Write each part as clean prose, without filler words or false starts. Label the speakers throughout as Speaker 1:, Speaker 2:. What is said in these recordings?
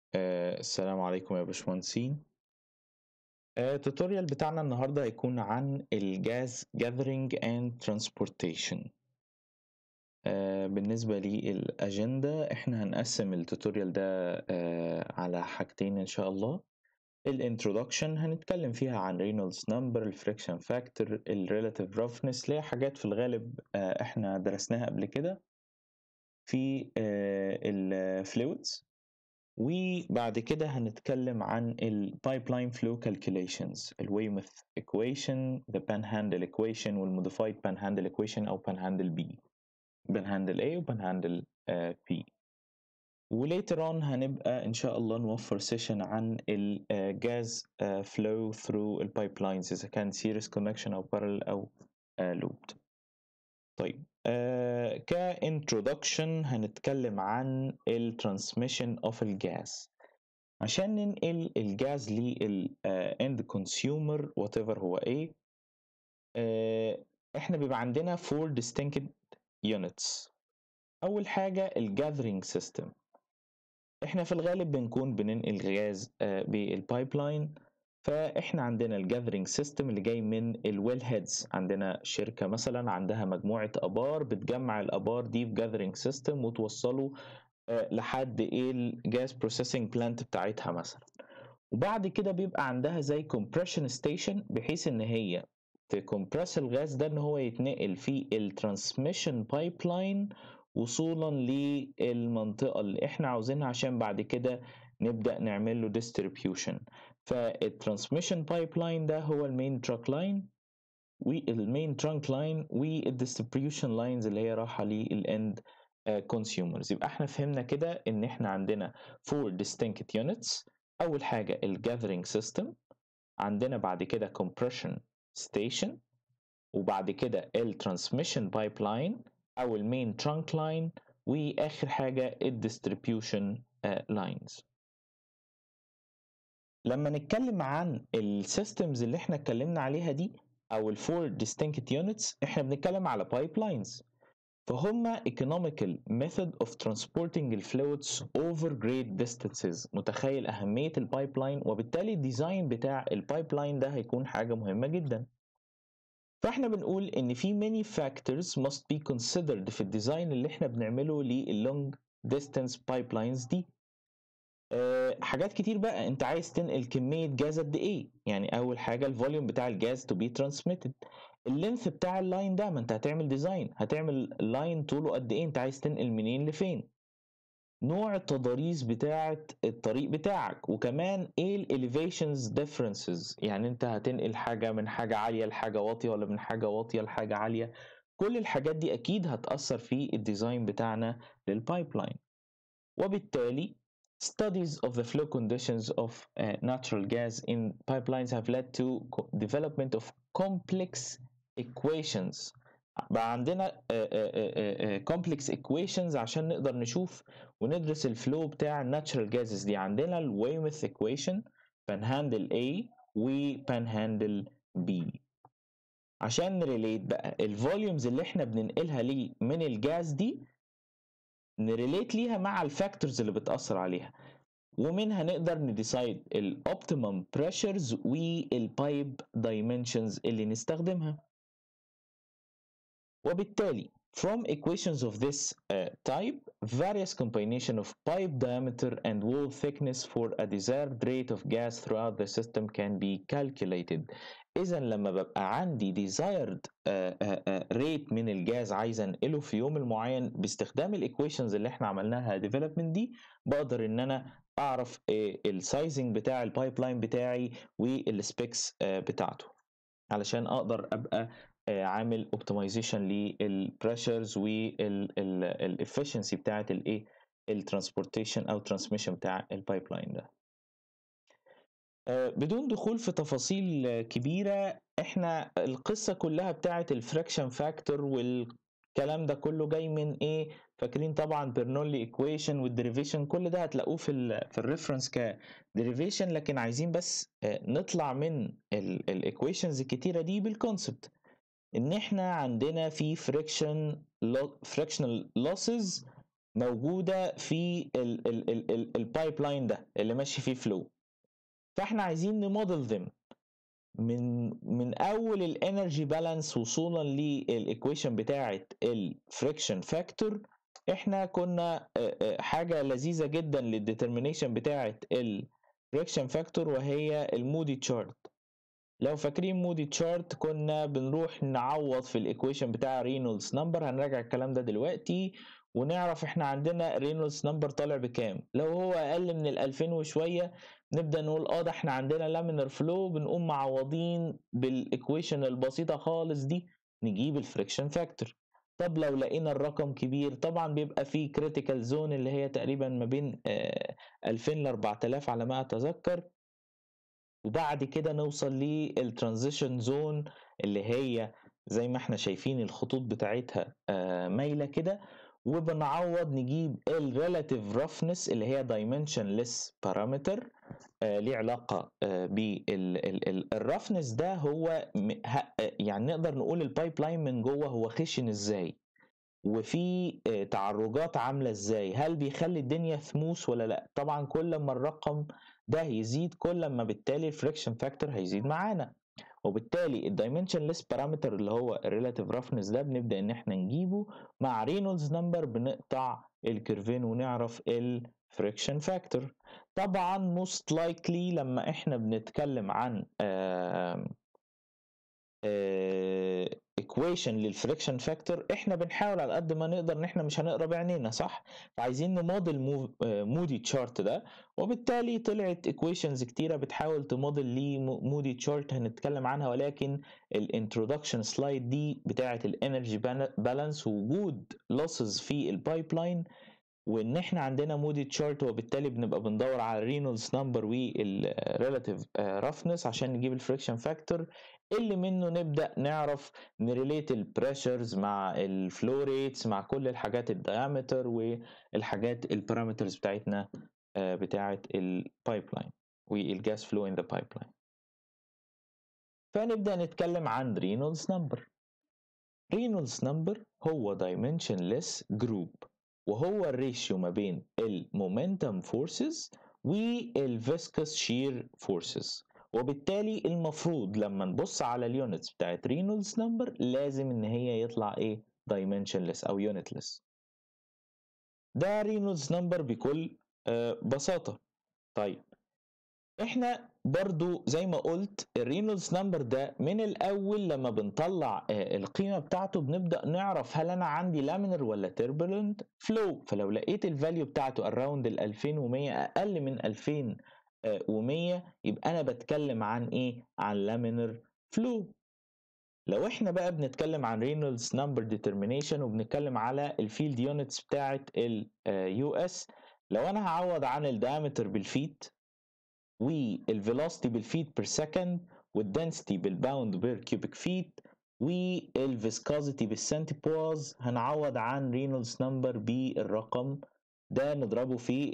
Speaker 1: السلام عليكم يا باشمهندسين. التوتوريال بتاعنا النهاردة هيكون عن الجاز gathering and transportation. بالنسبة للأجندة احنا هنقسم التوتوريال ده على حاجتين إن شاء الله. الانترودكشن هنتكلم فيها عن Renoulds Number، الفريكشن فاكتور، الريلاتيف roughness اللي هي حاجات في الغالب احنا درسناها قبل كده في الفلويدز. وبعد كده هنتكلم عن ال pipeline flow calculations، ال Weymouth equation، the panhandle equation وال modified panhandle equation أو panhandle B، panhandle A و panhandle B. وليتر on هنبقى إن شاء الله نوفر سيشن عن ال gas flow through ال pipelines إذا كان series connection أو parallel أو looped. طيب كintroduction هنتكلم عن ال transmission of الجاز. عشان ننقل الجاز للإند كونسيومر وات ايفر هو ايه، احنا بيبقى عندنا 4 distinct units. اول حاجه الجاذرينج سيستم، احنا في الغالب بنكون بننقل غاز بالبايبلاين، فاحنا عندنا الجاذرينج سيستم اللي جاي من الويل هيدز. عندنا شركه مثلا عندها مجموعه ابار، بتجمع الابار دي في جاذرينج سيستم وتوصله لحد ايه الجاز بروسيسنج بلانت بتاعتها مثلا. وبعد كده بيبقى عندها زي compression station بحيث ان هي تكمبرس الغاز ده ان هو يتنقل في الترانسميشن بايبلاين وصولا للمنطقة اللي احنا عاوزينها عشان بعد كده نبدأ نعمل له distribution. فالترانسميشن بايبلاين ده هو المين تراك لاين والمين ترانك لاين والديستريبيوشن لاينز اللي هي رايحة للاند consumers. يبقى احنا فهمنا كده ان احنا عندنا 4 distinct units. اول حاجه الجاذرينج سيستم، عندنا بعد كده compression station، وبعد كده الترانسميشن بايبلاين او المين ترانك لاين، واخر حاجه الديستريبيوشن لاينز. لما نتكلم عن السيستمز اللي احنا اتكلمنا عليها دي او الفور distinct units، احنا بنتكلم على pipelines، فهم economical method of transporting the fluids over great distances. متخيل أهمية البايبلاين، وبالتالي الديزاين بتاع البايبلاين ده هيكون حاجة مهمة جدا. فاحنا بنقول إن في many factors must be considered في الديزاين اللي احنا بنعمله لللونج distance pipelines دي. حاجات كتير بقى، انت عايز تنقل كمية جاز قد ايه؟ يعني اول حاجة الفوليوم بتاع الجاز to be transmitted، اللينث بتاع اللاين ده، ما انت هتعمل ديزاين، هتعمل لاين طوله قد ايه، انت عايز تنقل منين لفين، نوع التضاريس بتاعة الطريق بتاعك، وكمان ايه الاليفيشنز ديفرنسز، يعني انت هتنقل حاجة من حاجة عالية لحاجة واطية ولا من حاجة واطية لحاجة عالية. كل الحاجات دي اكيد هتأثر في الديزاين بتاعنا للبايبلاين. وبالتالي studies of the flow conditions of natural gas in pipelines have led to development of complex equations. بقى عندنا complex equations عشان نقدر نشوف وندرس الفلو بتاع natural gases دي. عندنا ال Weymouth equation، panhandle A و panhandle B. عشان نريليت بقى الفوليومز اللي احنا بننقلها ليه من الجاز دي، نريليت ليها مع الفاكتورز اللي بتأثر عليها، ومنها نقدر نديسايد الاوبتيمم بريشرز والبايب دايمنشنز اللي نستخدمها. وبالتالي from equations of this type, various combination of pipe diameter and wall thickness for a desired rate of gas throughout the system can be calculated. إذا لما ببقى عندي desired rate من الجاز عايز أنقله في يوم المعين باستخدام الإيكويشنز اللي احنا عملناها development دي، بقدر إن أنا أعرف السايزنج بتاع البايبلاين بتاعي والسبيكس بتاعته، علشان أقدر أبقى عامل اوبتمايزيشن للبريشرز والافشنسي بتاعت الايه الترانسبورتيشن او ترانسميشن بتاع البايبلاين ده. بدون دخول في تفاصيل كبيره، احنا القصه كلها بتاعت الفريكشن فاكتور والكلام ده كله جاي من ايه؟ فاكرين طبعا برنولي ايكويشن والديريفيشن، كل ده هتلاقوه في الريفرنس كديريفيشن، لكن عايزين بس نطلع من الايكويشنز الكتيره دي بالكونسبت ان احنا عندنا في frictional losses موجوده في البايب لاين ده اللي ماشي فيه فلو. فاحنا عايزين نموديل ذم من اول الانرجي بالانس وصولا للايكويشن بتاعه الفريكشن فاكتور. احنا كنا حاجه لذيذه جدا للديترمينيشن بتاعه الفريكشن فاكتور وهي المودي تشارت. لو فاكرين مودي تشارت كنا بنروح نعوض في الايكويشن بتاع رينولدز نمبر، هنراجع الكلام ده دلوقتي ونعرف احنا عندنا رينولدز نمبر طالع بكام. لو هو اقل من ال2000 وشويه نبدا نقول ده احنا عندنا لامينر فلو، بنقوم معوضين بالايكويشن البسيطه خالص دي نجيب الفريكشن فاكتور. طب لو لقينا الرقم كبير طبعا بيبقى فيه كريتيكال زون اللي هي تقريبا ما بين 2000 ل 4000 على ما اتذكر، وبعد كده نوصل للترانزيشن زون اللي هي زي ما احنا شايفين الخطوط بتاعتها مايله كده، وبنعوض نجيب الريلاتيف رفنس اللي هي dimensionless parameter ليه علاقه بالرفنس ده. هو يعني نقدر نقول البايب لاين من جوه هو خشن ازاي، وفي تعرجات عامله ازاي، هل بيخلي الدنيا ثموث ولا لا. طبعا كل ما الرقم ده يزيد كل ما بالتالي الفريكشن فاكتور هيزيد معانا، وبالتالي الدايمنشنلس بارامتر اللي هو الريلاتيف رفنس ده بنبدا ان احنا نجيبه مع رينولدز نمبر، بنقطع الكيرفين ونعرف الفريكشن فاكتور. طبعا موست لايكلي لما احنا بنتكلم عن equation للفريكشن فاكتور احنا بنحاول على قد ما نقدر ان احنا مش هنقرا بعينينا، صح؟ فعايزين نموديل مودي تشارت ده، وبالتالي طلعت equations كتيره بتحاول تموديل ليه مودي تشارت هنتكلم عنها، ولكن الانترودكشن سلايد دي بتاعه الانرجي بالانس ووجود لوسز في البايب لاين وان احنا عندنا مودي تشارت، وبالتالي بنبقى بندور على رينولدز نمبر والريلاتيف رفنس عشان نجيب الفريكشن فاكتور اللي منه نبدا نعرف نريليت البريشرز مع الفلو ريتس مع كل الحاجات الدايمتر والحاجات البارامترز بتاعتنا بتاعه البايب لاين والجاس فلو ان ذا بايب لاين. فنبدا نتكلم عن رينولدز نمبر. رينولدز نمبر هو dimensionless جروب، وهو الريشيو ما بين المومنتم فورسز والفيسكس شير فورسز، وبالتالي المفروض لما نبص على اليونتس بتاعت رينولدز نمبر لازم ان هي يطلع ايه؟ dimensionless او unitless. ده رينولدز نمبر بكل بساطة. طيب احنا برضو زي ما قلت الرينولدز نمبر ده من الاول لما بنطلع القيمه بتاعته بنبدا نعرف هل انا عندي لامينر ولا تيربولنت فلو. فلو لقيت الفاليو بتاعته اراوند ال 2100 اقل من 2100 يبقى انا بتكلم عن ايه؟ عن لامينر فلو. لو احنا بقى بنتكلم عن رينولدز نمبر ديترمينيشن وبنتكلم على الفيلد يونتس بتاعه اليو اس، لو انا هعوض عن الدايمتر بالفيت والفيلوسيتي بالفيت بير سكند والدنسيتي بالباوند بير كيوبيك فيت والفيسكوزيتي بالسنتيبوز، هنعوض عن رينولدز نمبر بالرقم ده نضربه في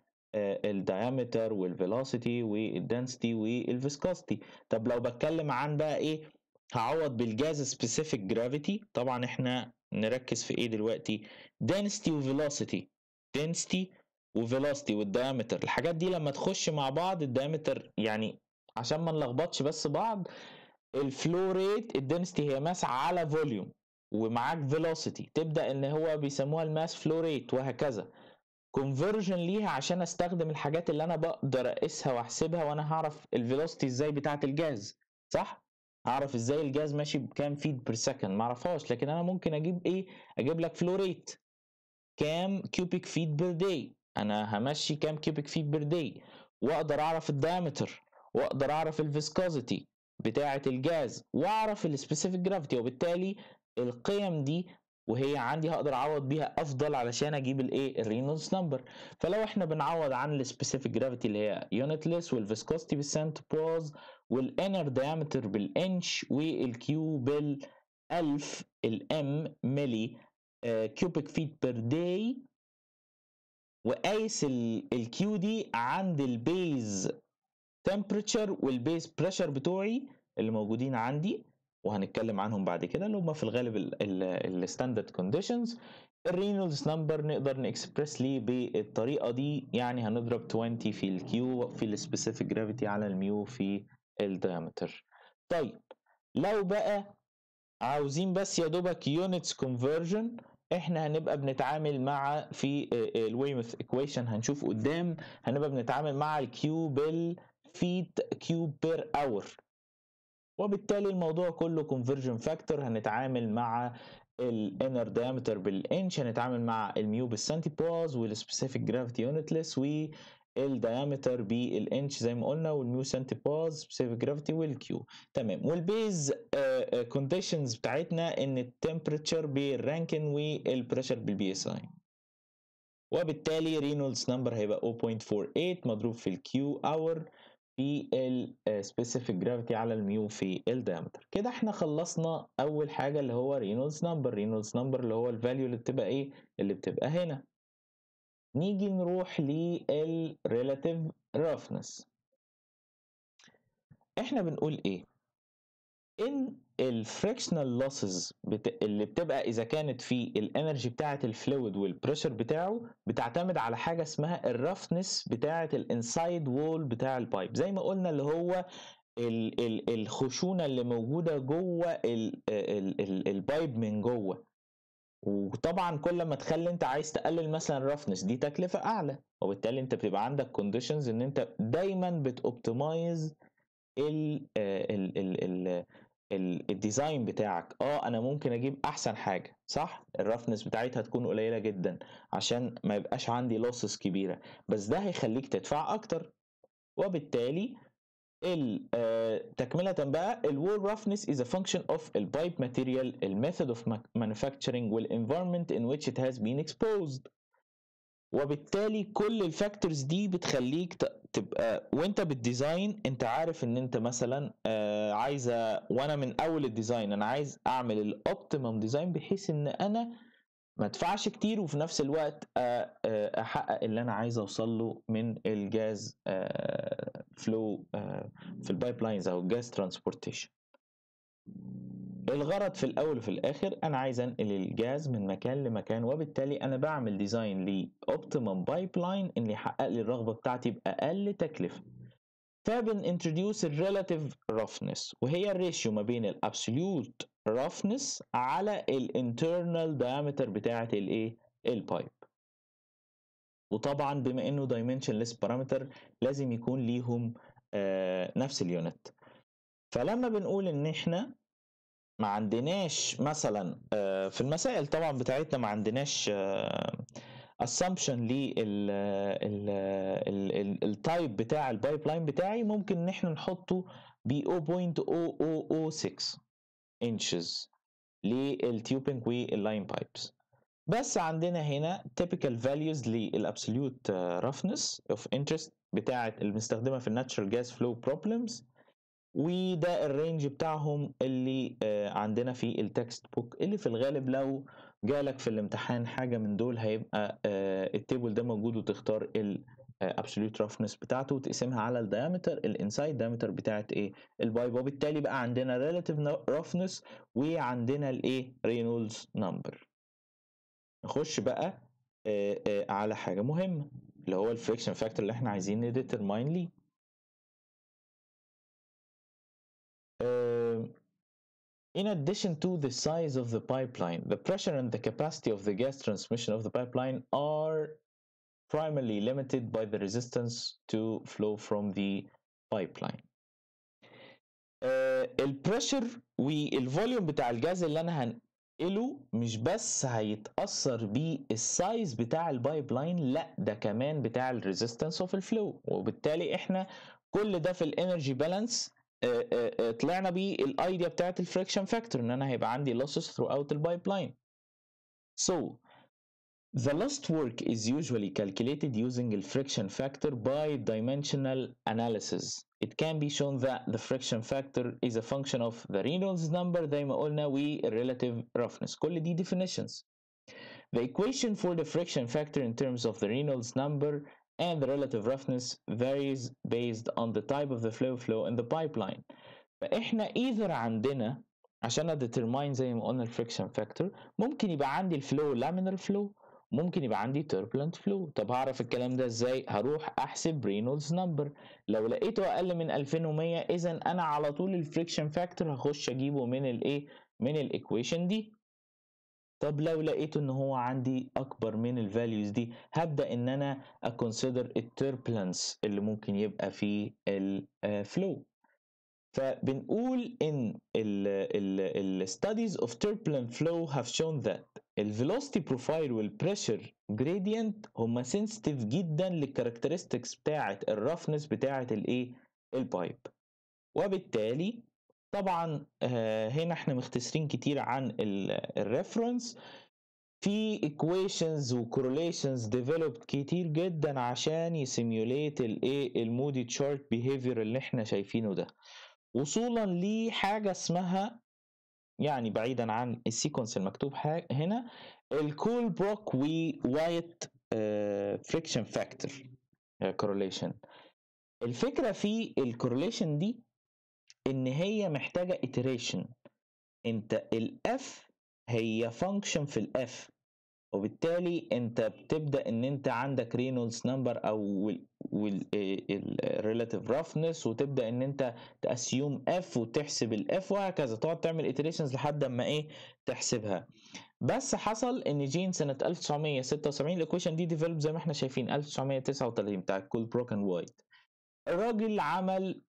Speaker 1: الدايمتر والفيلوسيتي والدنسيتي والفيسكوزيتي. طب لو بتكلم عن بقى ايه؟ هعوض بالجاز سبيسيفيك جرافيتي. طبعا احنا نركز في ايه دلوقتي؟ density وفيلوسيتي. density وفيلوسيتي والدايمتر، الحاجات دي لما تخش مع بعض الدايمتر يعني عشان ما نلخبطش بس بعض، الفلو ريت الدنسيتي هي ماس على فوليوم، ومعاك فيلوسيتي تبدا ان هو بيسموها الماس فلو ريت، وهكذا كونفرجن ليها عشان استخدم الحاجات اللي انا بقدر اقيسها واحسبها. وانا هعرف الفيلوسيتي ازاي بتاعه الجاز، صح؟ هعرف ازاي الجاز ماشي بكام فيت بير سكند، ما اعرفهاش، لكن انا ممكن اجيب ايه؟ اجيب لك فلو ريت كام كيوبيك فيت بير داي، انا همشي كام كيوبيك فيت بير داي، واقدر اعرف الدايمتر، واقدر اعرف الفيسكوزيتي بتاعه الجاز، واعرف السبيسيفيك جرافيتي، وبالتالي القيم دي وهي عندي هقدر اعوض بيها افضل علشان اجيب الايه؟ الرينولدز نمبر. فلو احنا بنعوض عن السبيسيفيك جرافيتي اللي هي يونتلس، والفيسكوزيتي بالسنتيبوز، والانر دايمتر بالانش، والكيو بالالف، الام ملي كيوبيك فيت بير داي، وقايس الكيو دي عند البيز تمبريتشر والبيز بريشر بتوعي اللي موجودين عندي، وهنتكلم عنهم بعد كده اللي هم في الغالب الستاندرد كونديشنز، الرينولدز نمبر نقدر نكسبرس ليه بالطريقه دي، يعني هنضرب 20 في الكيو في السبيسيفيك جرافيتي على الميو في الدايمتر. طيب لو بقى عاوزين بس يا دوبك يونتس كونفرجن، احنا هنبقى بنتعامل مع في الويموث ايكويشن هنشوف قدام، هنبقى بنتعامل مع الكيو بالفيت كيوب بير اور، وبالتالي الموضوع كله conversion فاكتور. هنتعامل مع الانر diameter بالانش، هنتعامل مع الميو بالسنتيباز والسبيسيفيك جرافيتي يونتلس، والديامتر بالانش زي ما قلنا، والميو سنتيباز سبيسيفيك جرافيتي والكيو. تمام. والبيز كونديشنز بتاعتنا ان التمبريتشر بالرانكن والبريشر بالبي اس اي، وبالتالي رينولدز نمبر هيبقى 0.48 مضروب في الكيو اور في السبيسيفيك جرافيتي على الميو في الدايمتر. كده احنا خلصنا اول حاجه اللي هو رينولدز نمبر. رينولدز نمبر اللي هو الفاليو اللي بتبقى ايه، اللي بتبقى هنا. نيجي نروح للريلاتيف رافنس. احنا بنقول ايه؟ ان الفريكشنال لوسز اللي بتبقى اذا كانت في الانرجي بتاعه الفلويد والبريشر بتاعه بتعتمد على حاجه اسمها الرفنس بتاعه الانسايد وول بتاع البايب، زي ما قلنا اللي هو الخشونه اللي موجوده جوه البايب من جوه. وطبعا كل ما تخلي انت عايز تقلل مثلا الرفنس دي تكلفه اعلى، وبالتالي انت بتبقى عندك كونديشنز ان انت دايما بتوبتمايز الديزاين بتاعك. انا ممكن اجيب احسن حاجه، صح، الرفنس بتاعتها تكون قليله جدا عشان ما يبقاش عندي لوسز كبيره، بس ده هيخليك تدفع اكتر. وبالتالي تكمله بقى الوول roughness is a function of البايب material, الميثود of manufacturing والenvironment in which it has been exposed. وبالتالي كل الفاكتورز دي بتخليك تبقى وانت بالديزاين انت عارف ان انت مثلا عايزه، وانا من اول الديزاين انا عايز اعمل الاوبتيمم ديزاين بحيث ان انا ما ادفعش كتير وفي نفس الوقت احقق اللي انا عايز اوصل له من الجاز فلو في البايب لاينز او الجاز ترانسبورتيشن. الغرض في الاول وفي الاخر انا عايز انقل الجاز من مكان لمكان، وبالتالي انا بعمل ديزاين لاوبتيمم بايب لاين اللي يحقق لي الرغبه بتاعتي باقل تكلفه. فبن انتروديوس الريلاتيف رفنس، وهي الريشيو ما بين الابسوليوت رفنس على الانترنال دايمتر بتاعه الايه، البايب. وطبعا بما انه dimensionless parameter لازم يكون ليهم نفس اليونت. فلما بنقول ان احنا ما عندناش مثلا في المسائل طبعا بتاعتنا ما عندناش assumption التايب بتاع البايب لاين بتاعي، ممكن ان احنا نحطه ب 0.0006 inches للتيوبنج واللاين بايبس. بس عندنا هنا typical values للابسوليوت roughness of interest بتاعه المستخدمه في الناتشرال جاز فلو بروبلمز، وده الرينج بتاعهم اللي عندنا في التكست بوك، اللي في الغالب لو جالك في الامتحان حاجة من دول هيبقى التيبل ده موجود، وتختار الابسوليوت رفنس بتاعته وتقسمها على الدايمتر الانسايد دايمتر بتاعت ايه، البايب. وبالتالي بقى عندنا ريلاتيف رفنس وعندنا الايه، رينولدز نمبر. نخش بقى على حاجة مهمة اللي هو الفريكشن فاكتور اللي احنا عايزين نديترماين ليه. In addition to the size of the pipeline, the pressure and the capacity of the gas transmission of the pipeline are primarily limited by the resistance to flow from the pipeline. البريشر والفوليوم بتاع الجاز اللي انا هنقله مش بس هيتأثر بالسايز بتاع البايب لاين، لا ده كمان بتاع الريزيستنس اوف الفلو. وبالتالي احنا كل ده في الانرجي بالانس طلعنا بيه الايديا بتاعت الفريكشن فاكتور، ان انا هيبقى عندي losses throughout the pipeline. So the lost work is usually calculated using the friction factor by dimensional analysis. It can be shown that the friction factor is a function of the Renoulds number زي ما قلنا relative roughness. كل دي definitions. The equation for the friction factor in terms of the Renoulds number and the relative roughness varies based on the type of the flow in the pipeline. فإحنا either عندنا عشان اديترماين زي ما قلنا الفريكشن فاكتور. ممكن يبقى عندي الفلو لامينر فلو، ممكن يبقى عندي turbulent flow. طب هعرف الكلام ده ازاي؟ هروح احسب رينولدز نمبر، لو لقيته اقل من 2100 اذا انا على طول الفريكشن فاكتور هخش اجيبه من الايه، من الايكويشن دي. طب لو لقيته ان هو عندي اكبر من الفاليوز دي هبدا ان انا اكونسيدر التربلنس اللي ممكن يبقى في الفلو. فبنقول ان ال studies of turbulent flow have shown that ال velocity profile وال pressure gradient هما sensitive جدا للكاركترستكس بتاعة ال roughness بتاعة الايه، البايب. وبالتالي طبعا هنا احنا مختصرين كتير عن الريفرنس. في equations و correlations developed كتير جدا عشان يسيميوليت الايه، المودي تشارت behavior اللي احنا شايفينه ده، وصولا لحاجه اسمها، يعني بعيدا عن السيكونس المكتوب هنا، الكولبروك ووايت فريكشن فاكتور كورليشن. الفكره في الكورليشن دي ان هي محتاجه iteration. انت الاف هي فانكشن في الاف، وبالتالي انت بتبدا ان انت عندك رينولدز نمبر او الريلاتيف رافنس، وتبدا ان انت تاسيوم اف وتحسب الاف وهكذا، تقعد تعمل ايتريشنز لحد اما ايه، تحسبها. بس حصل ان جين سنه 1976 الايكويشن دي ديفلوب زي ما احنا شايفين 1939 بتاع كولبروك اند وايت. الراجل عمل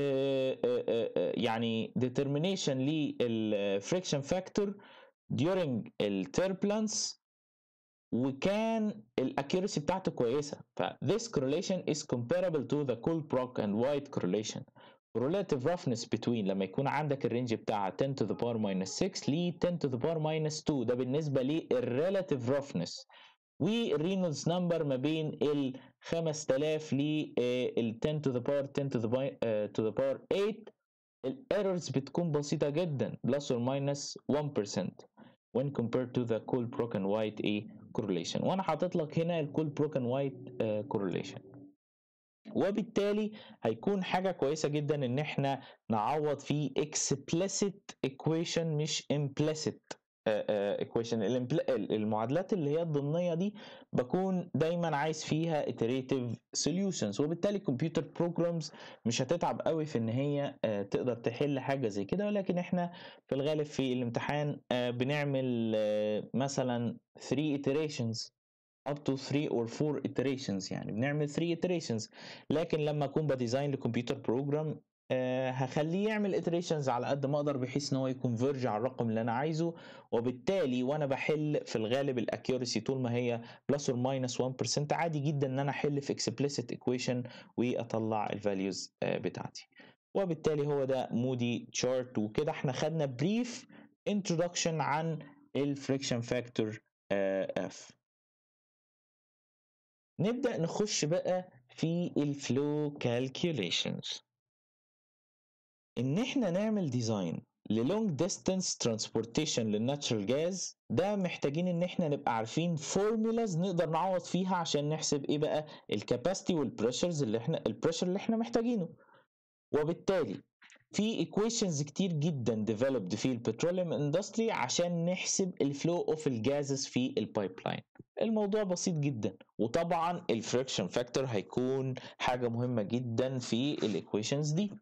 Speaker 1: يعني determination للفريكشن فاكتور during التربلنس، وكان الاكيورسي بتاعته كويسه. ف this correlation is comparable to the Colebrook and White correlation. relative roughness between لما يكون عندك الرينج بتاعها 10 to the power minus 6 ل 10 to the power minus 2، ده بالنسبه للريلاتيف roughness. والرينولدز نمبر ما بين ال 5000 لل 10 to the power 10 to the power 8. الايرورز بتكون بسيطه جدا plus or minus 1% when compared to the Colebrook and White correlation. وانا حاطط لك هنا ال Colebrook and White correlation. وبالتالي هيكون حاجة كويسة جدا ان احنا نعوض في explicit equation مش implicit equation. المعادلات اللي هي الضمنية دي بكون دايما عايز فيها iterative solutions، وبالتالي computer programs مش هتتعب قوي في ان هي تقدر تحل حاجة زي كده. ولكن احنا في الغالب في الامتحان بنعمل مثلا 3 iterations up to 3 or 4 iterations، يعني بنعمل 3 iterations. لكن لما اكون بديزاين لكمبيوتر بروجرام هخليه يعمل iterations على قد ما اقدر بحيث ان هو يكونفيرج على الرقم اللي انا عايزه. وبالتالي وانا بحل في الغالب الاكيورسي طول ما هي plus or minus 1% عادي جدا ان انا احل في explicit equation واطلع الفاليوز بتاعتي. وبالتالي هو ده مودي تشارت. وكده احنا خدنا بريف introduction عن الفريكشن فاكتور F. نبدأ نخش بقى في الفلو كالكوليشنز. ان احنا نعمل ديزاين للونج ديستانس ترانسبورتيشن للناتشرال جاز، ده محتاجين ان احنا نبقى عارفين فورمولاز نقدر نعوض فيها عشان نحسب ايه بقى الكاباسيتي والبريشرز اللي احنا البريشر اللي احنا محتاجينه. وبالتالي في ايكويشنز كتير جدا ديفلوبد في البتروليوم اندستري عشان نحسب الفلو اوف الجازز في البايب لاين. الموضوع بسيط جدا، وطبعا الفريكشن فاكتور هيكون حاجه مهمه جدا في الايكويشنز دي.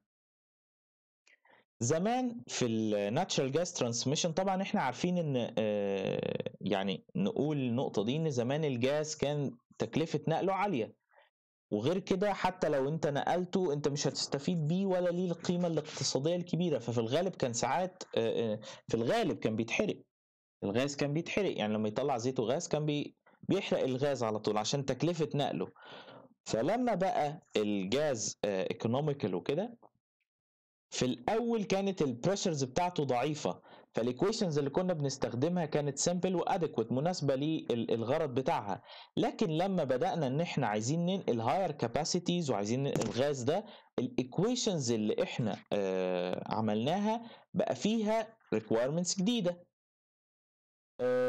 Speaker 1: زمان في الناتشرال جاز ترانسميشن طبعا احنا عارفين ان يعني نقول النقطه دي ان زمان الجاز كان تكلفه نقله عاليه، وغير كده حتى لو انت نقلته انت مش هتستفيد بيه ولا ليه القيمة الاقتصادية الكبيرة. ففي الغالب كان ساعات في الغالب كان بيتحرق، الغاز كان بيتحرق، يعني لما يطلع زيت وغاز كان بيحرق الغاز على طول عشان تكلفة نقله. فلما بقى الجاز ايكونوميكال وكده، في الاول كانت البريشرز بتاعته ضعيفه، فالايكويشنز اللي كنا بنستخدمها كانت سمبل وادكويت مناسبه للغرض بتاعها. لكن لما بدانا ان احنا عايزين ننقل هاير كاباسيتيز وعايزين ننقل الغاز ده، الايكويشنز اللي احنا عملناها بقى فيها requirements جديده.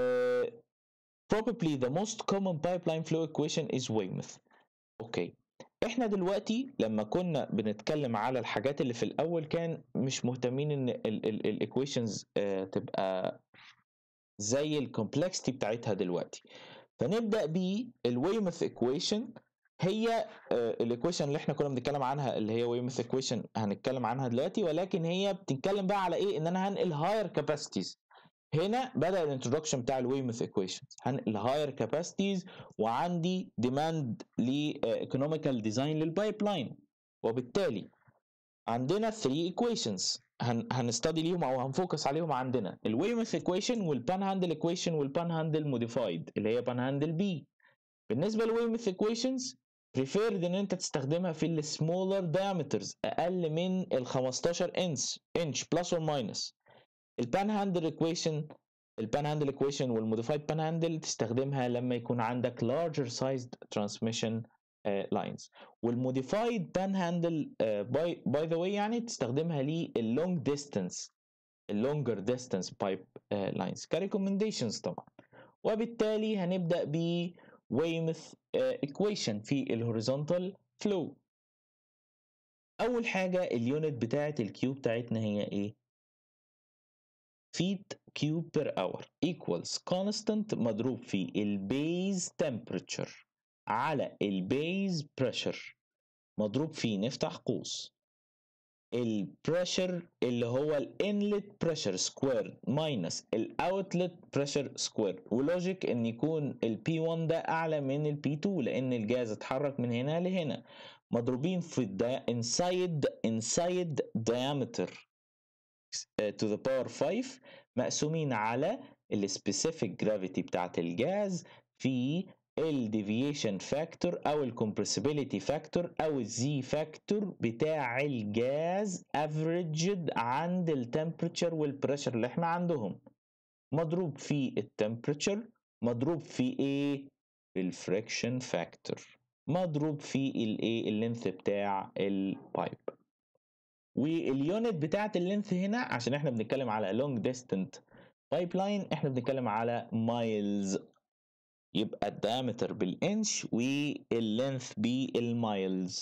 Speaker 1: Probably the most common pipeline flow equation is Weymouth. اوكي، احنا دلوقتي لما كنا بنتكلم على الحاجات اللي في الاول كان مش مهتمين ان الايكويشنز تبقى زي الكومبلكسيتي بتاعتها دلوقتي. فنبدا بالويموث ايكويشن. هي الايكويشن اللي احنا كنا بنتكلم عنها اللي هي ويموث ايكويشن هنتكلم عنها دلوقتي، ولكن هي بتتكلم بقى على ايه؟ ان انا هنقل هاير كاباسيتيز. هنا بدا الانترودكشن بتاع الويموث ايكويشن، هنقل هاير كاباسيتيز وعندي ديماند لايكونوميكال ديزاين للبايب لاين، وبالتالي عندنا 3 equations هنستدي ليهم او هنفوكس عليهم. عندنا الويموث equation والبانهاندل equation والبانهاندل موديفايد اللي هي بانهاندل بي. بالنسبه للويموث equations preferred ان انت تستخدمها في السمولر diameters اقل من ال 15 انش بلس اور ماينس. البانهاندل equation والموديفايد بانهاندل تستخدمها لما يكون عندك larger sized transmission lines. والموديفايد بانهاندل باي ذا واي يعني تستخدمها لللونج ديستانس اللونجر ديستانس بايب لاينز كريكومنديشنز طبعا. وبالتالي هنبدا ب ويموث equation في الهوريزونتال فلو. اول حاجه اليونت بتاعه الكيو بتاعتنا هي ايه؟ feet cube per hour equals constant مضروب في البيز temperature على البيز pressure مضروب فيه نفتح قوس البريشر اللي هو الانلت بريشر سكوير ماينس الاوتلت بريشر سكوير. ولوجيك ان يكون البي 1 ده اعلى من البي 2 لان الجاز اتحرك من هنا لهنا، مضروبين في inside diameter to the power 5 مقسومين على السبيسيفيك جرافيتي بتاعت الجاز في الديفيشن فاكتور او الكمبرسيبيليتي فاكتور او الزي فاكتور بتاع الجاز افريجد عند التمبريتشر والبريشر اللي احنا عندهم، مضروب في التمبريتشر مضروب في ايه؟ الفريكشن فاكتور مضروب في الايه؟ اللينث بتاع البايب. واليونت بتاعت اللينث هنا عشان احنا بنتكلم على لونج ديستنت بايب لاين احنا بنتكلم على مايلز، يبقى الدايمتر بالانش واللينث بالمايلز.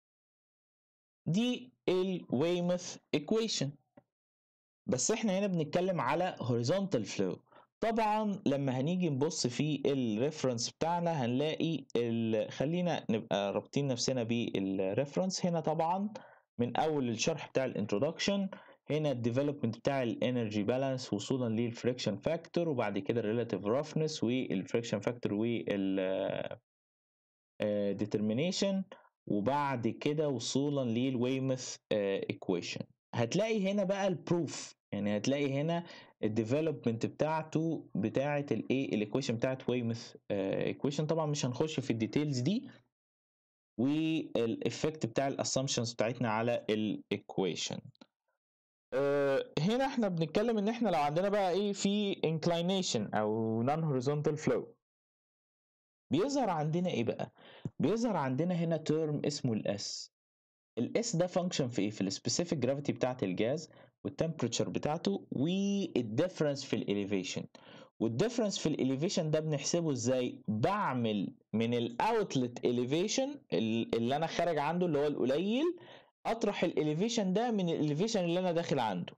Speaker 1: دي الويموث equation. بس احنا هنا بنتكلم على horizontal flow. طبعا لما هنيجي نبص في الريفرنس بتاعنا هنلاقي خلينا نبقى رابطين نفسنا بالريفرنس هنا. طبعا من اول الشرح بتاع الانترودكشن هنا الديفلوبمنت بتاع الانرجي بالانس وصولا للفريكشن فاكتور وبعد كده الريلاتيف رفنس والفريكشن فاكتور وال determination وبعد كده وصولا للويموث equation. هتلاقي هنا بقى البروف، يعني هتلاقي هنا الديفلوبمنت بتاعته بتاعه الايه الايكويشن بتاعت ويموث equation. طبعا مش هنخش في الديتيلز دي والافكت بتاع الاسامبشنز بتاعتنا على الايكويشن. هنا احنا بنتكلم ان احنا لو عندنا بقى ايه في inclination او non horizontal flow بيظهر عندنا ايه بقى؟ بيظهر عندنا هنا تيرم اسمه الاس. الاس ده فانكشن في ايه؟ في السبيسيفيك جرافيتي بتاعت الجاز والتمبريتشر بتاعته والديفرنس في الاليفيشن. والديفرنس في الاليفيشن ده بنحسبه ازاي؟ بعمل من الاوتلت اليفيشن اللي انا خارج عنده اللي هو القليل اطرح الاليفيشن ده من الاليفيشن اللي انا داخل عنده.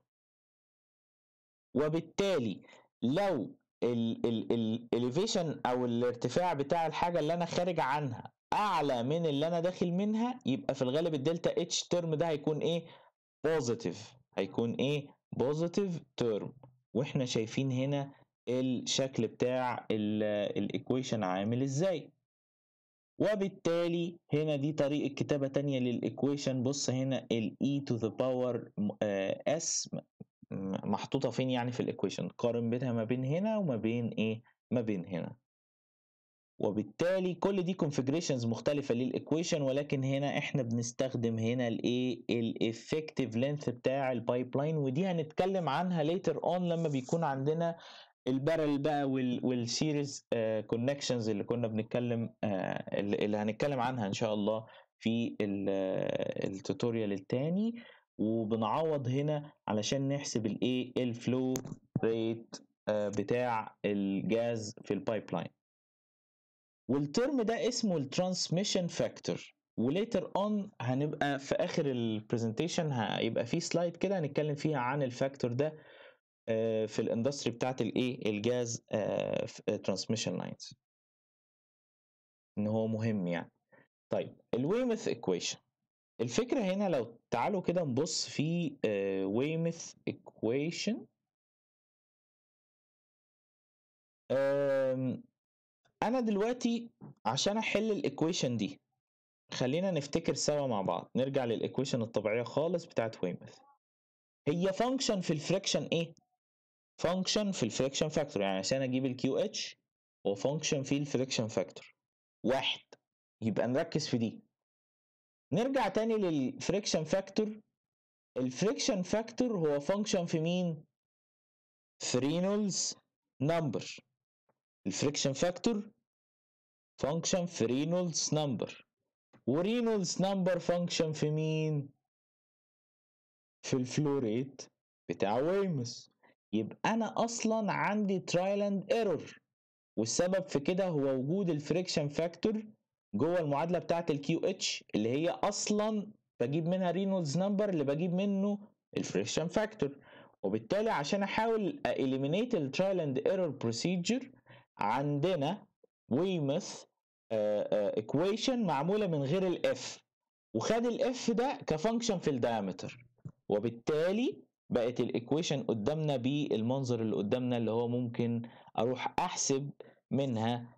Speaker 1: وبالتالي لو الاليفيشن او الارتفاع بتاع الحاجه اللي انا خارج عنها اعلى من اللي انا داخل منها يبقى في الغالب الدلتا اتش ترم ده هيكون ايه؟ بوزيتيف. هيكون ايه؟ بوزيتيف ترم. واحنا شايفين هنا الشكل بتاع الايكويشن عامل ازاي. وبالتالي هنا دي طريقه كتابه تانية للايكويشن. بص هنا ال e to the power s محطوطه فين يعني في الايكويشن، قارن بينها ما بين هنا وما بين ايه؟ ما بين هنا. وبالتالي كل دي configurations مختلفه للايكويشن، ولكن هنا احنا بنستخدم هنا الايه؟ الافكتيف لينث بتاع البايب لاين، ودي هنتكلم عنها later on لما بيكون عندنا البارل بقى والسيريز كونكشنز اللي كنا بنتكلم اللي هنتكلم عنها ان شاء الله في التوتوريال الثاني. وبنعوض هنا علشان نحسب الايه؟ الفلو ريت بتاع الجاز في البايب لاين. والترم ده اسمه الترانسميشن فاكتور. وليتر اون هنبقى في اخر البرزنتيشن هيبقى في سلايد كده هنتكلم فيها عن الفاكتور ده في الاندستري بتاعت الايه الجاز ترانسميشن لاينز، ان هو مهم يعني. طيب الويمث ايكويشن، الفكره هنا لو تعالوا كده نبص في ويمث ايكويشن. انا دلوقتي عشان احل الايكويشن دي خلينا نفتكر سوا مع بعض، نرجع للايكويشن الطبيعيه خالص بتاعت ويمث. هي فانكشن في الفريكشن ايه؟ فانكشن في الفريكشن فاكتور، يعني عشان اجيب الكيو اتش هو فانكشن في الفريكشن فاكتور واحد، يبقى نركز في دي. نرجع تاني للفريكشن فاكتور، الفريكشن فاكتور هو فانكشن في مين؟ في رينولدز نمبر. الفريكشن فاكتور فانكشن في رينولدز نمبر، ورينولدز نمبر فانكشن في مين؟ في الفلو ريت بتاع ويمث. يبقى انا اصلا عندي ترايل اند ايرور، والسبب في كده هو وجود الفريكشن فاكتور جوه المعادله بتاعه الكيو اتش اللي هي اصلا بجيب منها رينولدز نمبر اللي بجيب منه الفريكشن فاكتور. وبالتالي عشان احاول eliminate الترايل اند ايرور بروسيجر عندنا ويمث ايكويشن معموله من غير الاف، وخد الاف ده كفانكشن في الدايمتر، وبالتالي بقت الايكويشن قدامنا بالمنظر اللي قدامنا اللي هو ممكن اروح احسب منها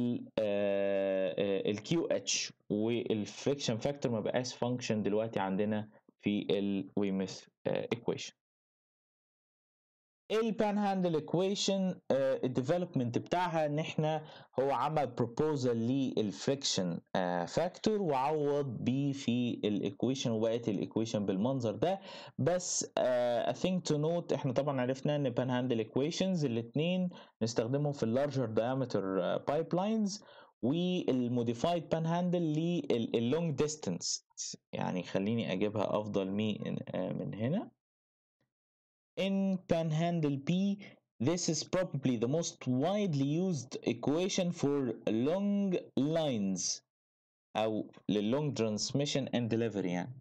Speaker 1: الكيو اتش والفريكشن فاكتور ما بقاش فانكشن دلوقتي عندنا في الويمث ايكويشن. البان هاندل ايكويشن الديفلوبمنت بتاعها ان احنا هو عمل بروبوزال للفريكشن فاكتور وعوض بيه في الايكويشن وبقت الايكويشن بالمنظر ده. بس I think to note احنا طبعا عرفنا ان بان هاندل ايكويشنز الاثنين نستخدمهم في اللارجر diameter pipelines، والموديفايد بان هاندل لللونج ديستانس. يعني خليني اجيبها افضل من هنا. In panhandle P, this is probably the most widely used equation for long lines أو long transmission and delivery يعني.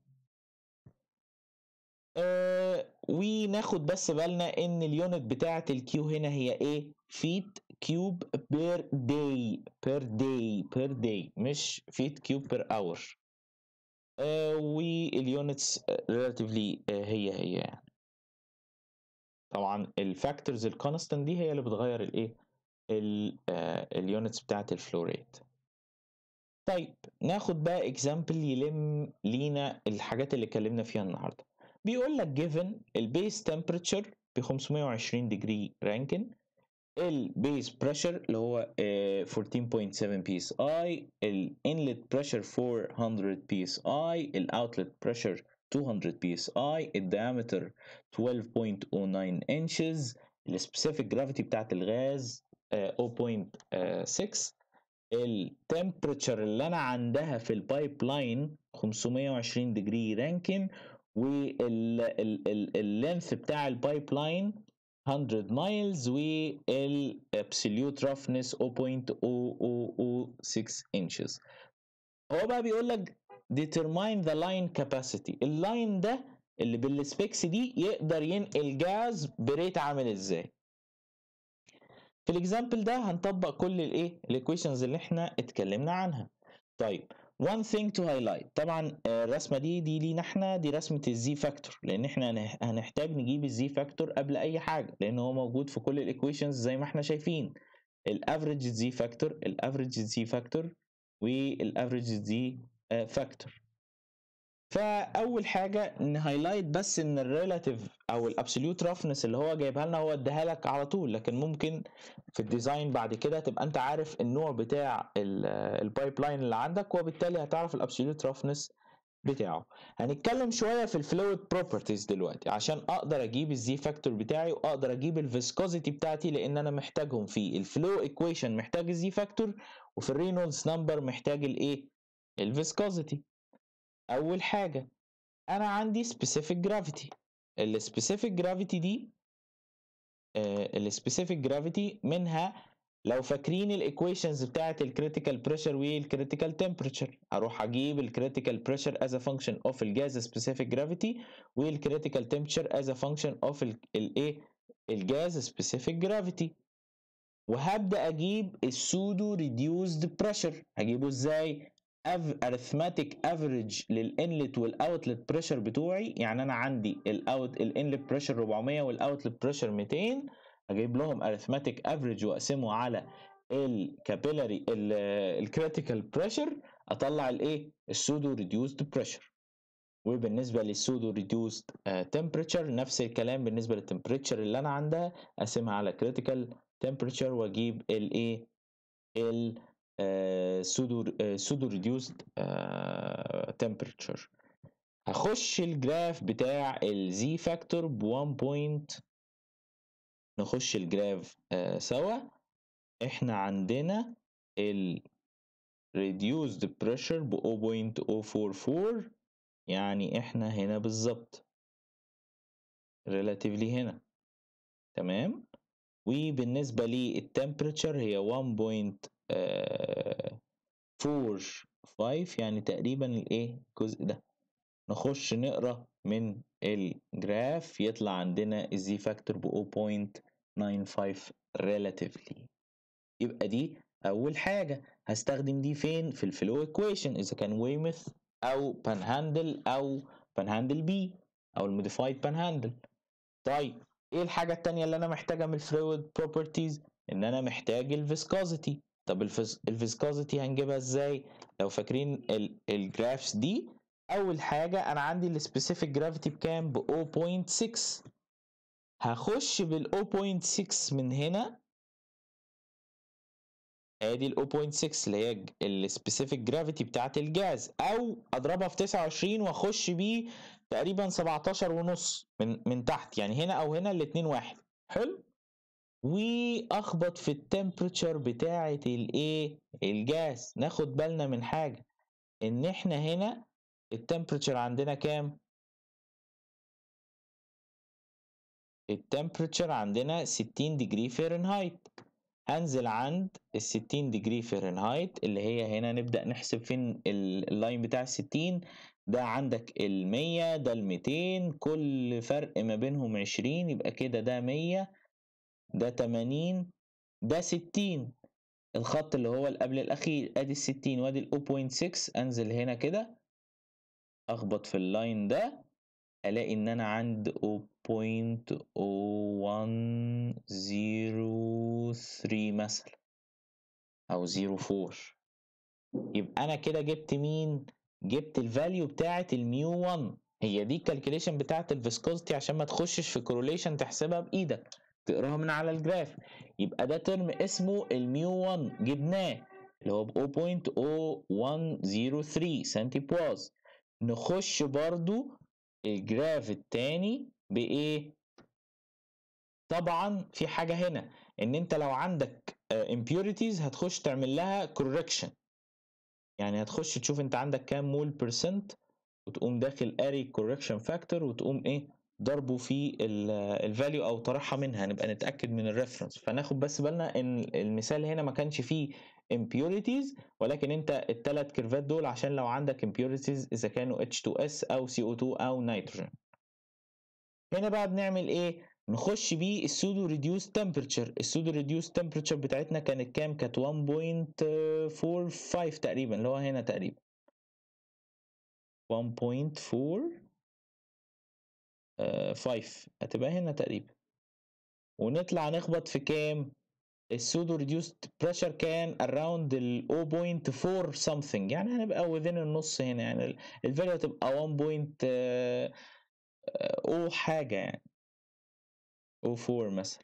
Speaker 1: وناخد بس بالنا إن اليونت بتاعة الكيو هنا هي إيه؟ feet cube per day مش feet cube per hour. واليونتس relatively هي يعني. طبعا الفاكتورز الكونستانت دي هي اللي بتغير الايه اليونتس بتاعت الفلو ريت. طيب ناخد بقى اكزامبل يلم لينا الحاجات اللي اتكلمنا فيها النهارده. بيقول لك given البيس تمبريتشر ب 520 ديجري رانكن، البيس بريشر اللي هو 14.7 بي اس اي، الانلت بريشر 400 بي اس اي، الاوتلت بريشر 200 بي اس اي، الديامتر 12.09 inches، السبيسيفيك جرافيتي بتاعت الغاز 0.6، التمبريتشر اللي انا عندها في البايب لاين 520 ديجري رانكن، واللينث بتاع البايب لاين 100 miles، والابسوليوت رفنس 0.0006 inches. هو بقى بيقول لك determine the line capacity، اللاين ده اللي بالسبيكس دي يقدر ينقل جاز بريت عامل ازاي. في الاكزامبل ده هنطبق كل الايكويشنز اللي احنا اتكلمنا عنها. طيب one thing to highlight، طبعا الرسمه دي لينا احنا، دي رسمه الزي فاكتور، لان احنا هنحتاج نجيب الزي فاكتور قبل اي حاجه لان هو موجود في كل الايكويشنز زي ما احنا شايفين، الافريج زي فاكتور، الافريج زي فاكتور، والافريج زي فاكتور. فاول حاجه نهايلايت بس ان الريلاتيف او الابسوليوت رفنس اللي هو جايبها لنا هو اداها لك على طول، لكن ممكن في الديزاين بعد كده تبقى انت عارف النوع بتاع البايب لاين اللي عندك، وبالتالي هتعرف الابسوليوت رفنس بتاعه. هنتكلم شويه في الفلويد بروبرتيز دلوقتي عشان اقدر اجيب الزي فاكتور بتاعي واقدر اجيب الفيسكوزيتي بتاعتي، لان انا محتاجهم في الفلو ايكويشن، محتاج الزي فاكتور، وفي الرينولدز نمبر محتاج الفيسكوزيتي. اول حاجه انا عندي specific gravity، السبيسيفيك جرافيتي دي السبيسيفيك جرافيتي منها لو فاكرين الايكويشنز بتاعت الكريتيكال بريشر والكريتيكال تمبريتشر، اروح اجيب الكريتيكال بريشر as a function of الجاز specific gravity والكريتيكال temperature as a function of الايه الجاز specific gravity، وهبدا اجيب السودو ريديوسد بريشر. هجيبه ازاي؟ arithmetic average للانلت والاوتلت بريشر بتوعي. يعني انا عندي الانلت بريشر 400 والاوتلت بريشر 200، اجيب لهم arithmetic average واقسمه على الكابيلاري الكريتيكال بريشر، اطلع الايه السودو ريديوسد بريشر. وبالنسبه للسودو ريديوسد تمبريتشر نفس الكلام، بالنسبه للتمبريتشر اللي انا عندها اقسمها على كريتيكال تمبريتشر واجيب الايه سودو ريديوسد تمبريتشر. هخش الجراف بتاع الزي فاكتور ب 1 بوينت، نخش الجراف سوا. احنا عندنا ال reduced pressure ب 0.044، يعني احنا هنا بالظبط relatively هنا تمام. وبالنسبة للتمبريتشر هي 1.45، يعني تقريبا الايه الجزء ده. نخش نقرا من الجراف يطلع عندنا الزي فاكتور ب 0.95 relatively. يبقى دي اول حاجه هستخدم دي فين؟ في الفلو ايكويشن، اذا كان ويمث او بانهاندل او بانهاندل بي او الموديفايد بانهاندل. طيب ايه الحاجه التانية اللي انا محتاجها من الفلويد بروبرتيز؟ ان انا محتاج الفيسكوزيتي. طب الفيسكوزيتي هنجيبها ازاي؟ لو فاكرين الجرافس دي، اول حاجه انا عندي السبيسيفيك جرافيتي بكام؟ ب 0.6. هخش بال 0.6 من هنا، ادي ال 0.6 اللي هي السبيسيفيك جرافيتي بتاعت الجاز، او اضربها في 29 واخش بيه تقريبا 17 ونص من تحت، يعني هنا او هنا الاتنين واحد. حلو. واخبط في التمبريتشر بتاعه الايه الجاز. ناخد بالنا من حاجه، ان احنا هنا التمبريتشر عندنا كام؟ التمبريتشر عندنا 60 ديجري فahrenheit. هنزل عند ال 60 ديجري فahrenheit اللي هي هنا، نبدأ نحسب فين اللاين بتاع ال 60 ده. عندك ال 100 ده ال 200، كل فرق ما بينهم 20، يبقى كده ده 100 ده 80 ده 60. الخط اللي هو اللي قبل الأخير ادي ال 60 وادي ال 0.6. انزل هنا كده اخبط في اللاين ده، الاقي ان انا عند 0.0103 مثلا او 04. يبقى انا كده جبت مين؟ جبت الفاليو بتاعه الميو 1. هي دي الكالكوليشن بتاعه الفيسكوزيتي، عشان ما تخشش في كوروليشن تحسبها بايدك، تقراها من على الجراف. يبقى ده ترم اسمه الميو 1 جبناه اللي هو ب 0.0103 سنتيبواز. نخش برضو الجراف التاني بايه؟ طبعا في حاجه هنا، ان انت لو عندك impurities هتخش تعمل لها correction. يعني هتخش تشوف انت عندك كام مول برسنت، وتقوم داخل اري كوركشن فاكتور، وتقوم ايه ضربه في الفاليو او طرحها منها. نبقى نتاكد من الريفرنس. فناخد بس بالنا ان المثال هنا ما كانش فيه impurities، ولكن انت الثلاث كيرفات دول عشان لو عندك impurities اذا كانوا H2S او CO2 او نيتروجين. هنا بقى بنعمل ايه؟ نخش بيه السودو ريديوس تمبريتشر. السودو ريديوس تمبريتشر بتاعتنا كانت كام؟ كانت 1.45 تقريبا، اللي هو هنا تقريبا 1.45 هتبقى هنا تقريبا. ونطلع نخبط في كام؟ السودو ريديوست بريشر كان around ال 0.4 something، يعني هنبقى within النص هنا، يعني الفاليو هتبقى 1.0 حاجة، يعني 0.4 مثلا.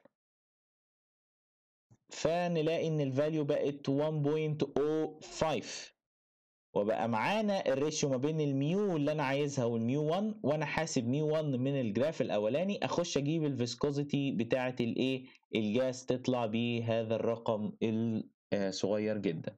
Speaker 1: فنلاقي ان الفاليو بقت 1.05، وبقى معانا الريشيو ما بين الميو اللي انا عايزها والميو 1. وانا حاسب ميو 1 من الجراف الاولاني، اخش اجيب الفيسكوزيتي بتاعه الايه الجاز، تطلع بيه هذا الرقم الصغير جدا.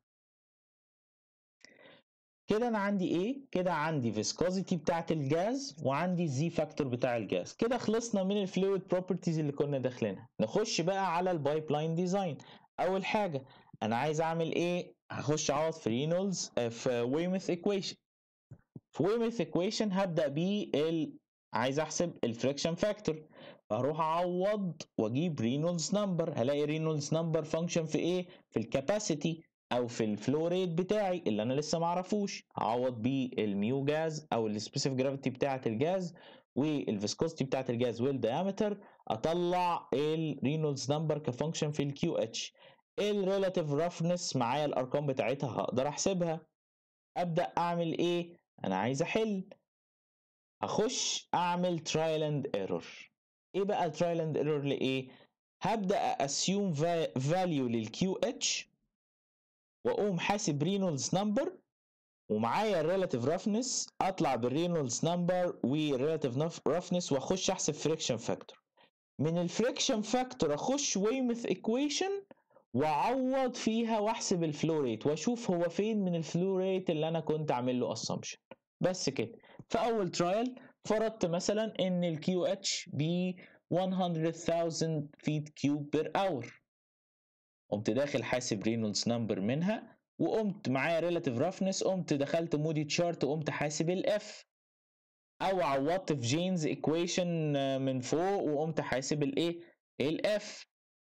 Speaker 1: كده انا عندي ايه؟ كده عندي فيسكوزيتي بتاعه الجاز وعندي الزي فاكتور بتاع الجاز. كده خلصنا من الفلويد بروبرتيز اللي كنا داخلينها. نخش بقى على البايب لاين ديزاين. اول حاجه انا عايز اعمل ايه؟ هخش اعوض في رينولدز في ويمث ايكويشن. في ويمث ايكويشن هبدا عايز احسب الفريكشن فاكتور، فهروح اعوض واجيب رينولدز نمبر. هلاقي رينولدز نمبر فانكشن في ايه؟ في الكاباسيتي او في الفلو ريت بتاعي اللي انا لسه ما اعرفوش. اعوض بيه الميو جاز او السبيسيفيك جرافيتي بتاعه الجاز والفيسكوستي بتاعه الجاز والديامتر، اطلع الرينولدز نمبر كفانكشن في الكيو اتش. الريلاتيف رفنس معايا الارقام بتاعتها هقدر احسبها. ابدا اعمل ايه؟ انا عايز احل. اخش اعمل ترايل اند ايرور. ايه بقى الترايل اند ايرور لايه؟ هبدا اسيوم فاليو للكيو اتش واقوم حاسب رينولدز نمبر، ومعايا الريلاتيف رفنس اطلع بالرينولدز نمبر والريلاتيف رفنس واخش احسب فريكشن فاكتور. من الفريكشن فاكتور اخش ويمث ايكويشن واعوض فيها واحسب الفلو ريت واشوف هو فين من الفلو ريت اللي انا كنت عامل له اسامبشن. بس كده. في اول ترايل فرضت مثلا ان الكيو اتش ب 100,000 فيت كيوب بير اور، قمت داخل حاسب رينولدز نمبر منها، وقمت معايا ريلاتيف رفنس، قمت دخلت مودي تشارت وقمت حاسب الاف، او عوضت في جينز ايكويشن من فوق وقمت حاسب الايه؟ الاف.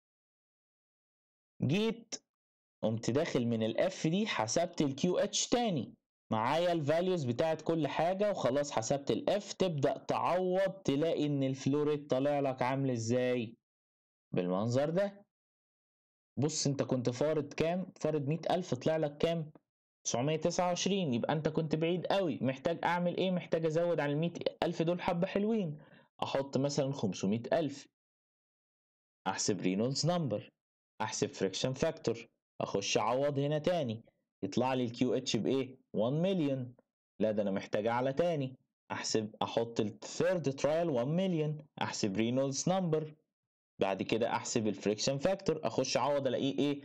Speaker 1: جيت قمت داخل من الاف دي حسبت الكيو اتش تاني، معايا الفاليوز بتاعت كل حاجة وخلاص حسبت الاف. تبدأ تعوض تلاقي ان الفلو ريت طالع لك عامل ازاي؟ بالمنظر ده. بص انت كنت فارض كام؟ فارض 100,000، طلع لك كام؟ 929. يبقى انت كنت بعيد قوي. محتاج اعمل ايه؟ محتاج ازود على 100,000 دول حبة حلوين، احط مثلا 500,000، احسب رينولدز نمبر، احسب فريكشن فاكتور، اخش اعوض هنا تاني، يطلع لي الكيو اتش بايه؟ 1 مليون. لا ده انا محتاج اعلى تاني، احسب احط الثيرد ترايل 1 مليون، احسب رينولدز نمبر، بعد كده احسب الفريكشن فاكتور، اخش اعوض الاقيه ايه؟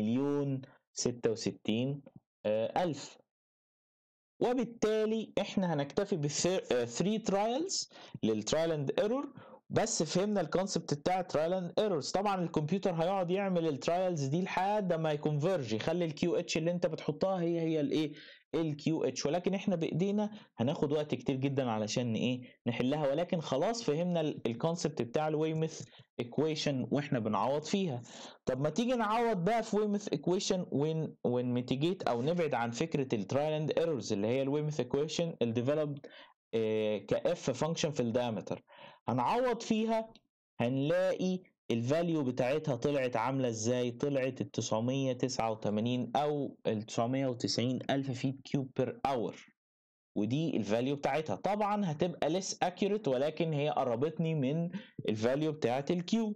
Speaker 1: 1,066,000. وبالتالي احنا هنكتفي ب 3 ترايلز للترايل اند ايرور. بس فهمنا الكونسبت بتاع ترايل اند ايرورز. طبعا الكمبيوتر هيقعد يعمل الترايلز دي لحد ما يكونفرج، يخلي الكيو اتش اللي انت بتحطها هي الايه؟ الكيو اتش. ولكن احنا بايدينا هناخد وقت كتير جدا علشان ايه؟ نحلها. ولكن خلاص فهمنا الكونسبت بتاع الويمث ايكويشن واحنا بنعوض فيها. طب ما تيجي نعوض بقى في ويمث ايكويشن ونميتيجيت او نبعد عن فكره الترايل اند ايرورز اللي هي الويمث ايكويشن الديفلوبد كاف فانكشن في الدايمتر. هنعوض فيها هنلاقي الفاليو بتاعتها طلعت عامله ازاي؟ طلعت ال 989 او ال 990 الف فيت كيوب بير اور، ودي الفاليو بتاعتها. طبعا هتبقى less accurate ولكن هي قربتني من الفاليو بتاعت الكيو.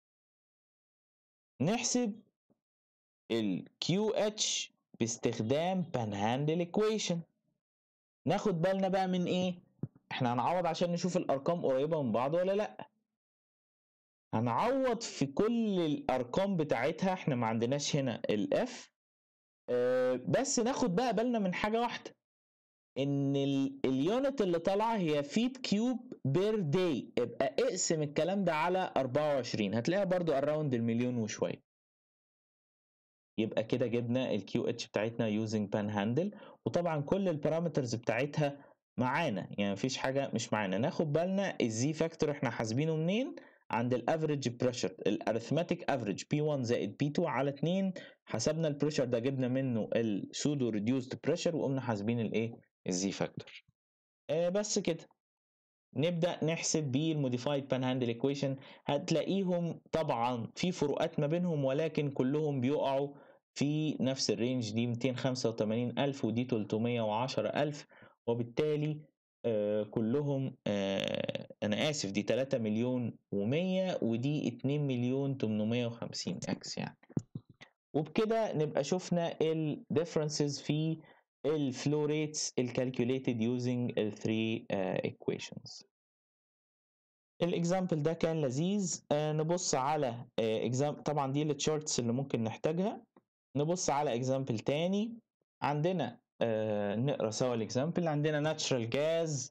Speaker 1: نحسب ال QH باستخدام panhandle equation. ناخد بالنا بقى من ايه؟ احنا هنعوض عشان نشوف الارقام قريبة من بعض ولا لا. هنعوض في كل الارقام بتاعتها، احنا ما عندناش هنا الاف. بس ناخد بقى بالنا من حاجة واحدة، ان اليونت اللي طالعه هي فيت كيوب بير داي. يبقى اقسم الكلام ده على 24 هتلاقيها برضو اراوند المليون وشويه. يبقى كده جبنا الكيو اتش بتاعتنا يوزنج بان هاندل، وطبعا كل البارامترز بتاعتها معانا، يعني مفيش حاجه مش معانا. ناخد بالنا الزي فاكتور احنا حاسبينه منين؟ عند الافريج بريشر، الارثماتيك افريج P1 زائد P2 على 2. حسبنا البريشر ده جبنا منه السودو ريديوسد بريشر وقمنا حاسبين الايه؟ الزي فاكتور. بس كده. نبدأ نحسب بيه الموديفايد بان هاندل ايكويشن. هتلاقيهم طبعا في فروقات ما بينهم ولكن كلهم بيقعوا في نفس الرينج، دي 285,000 ودي 310,000. وبالتالي كلهم أنا آسف، دي 3,100,000 ودي 2,850,000 اكس يعني. وبكده نبقى شفنا ال differences في الفلو ريتس calculated using ال 3 equations. الاكزامبل ده كان لذيذ. نبص على طبعا دي التشارتس اللي ممكن نحتاجها. نبص على اكزامبل تاني. عندنا نقرا سوا الاكزامبل. عندنا ناتشرال جاز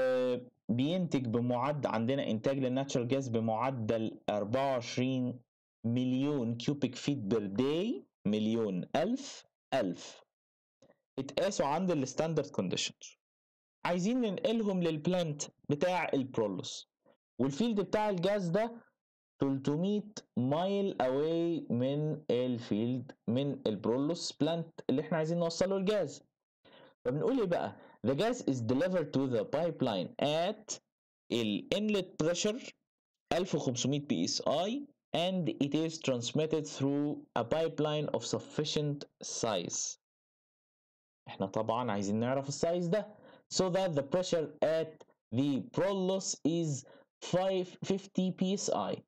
Speaker 1: بينتج بمعدل، عندنا انتاج للناتشرال جاز بمعدل 24 مليون كيوبيك فيت بير داي، مليون ألف اتقاسوا عند الستاندرد كونديشنز، عايزين ننقلهم للبلانت بتاع البرولوس، والفيلد بتاع الجاز ده 300 مايل اواي من الفيلد من البرولوس بلانت اللي احنا عايزين نوصله الجاز. فبنقول ايه بقى؟ the gas is delivered to the pipeline at inlet pressure 1500 psi and it is transmitted through a pipeline of sufficient size. احنا طبعا عايزين نعرف السايز ده so that the pressure at the prolus is 50 psi.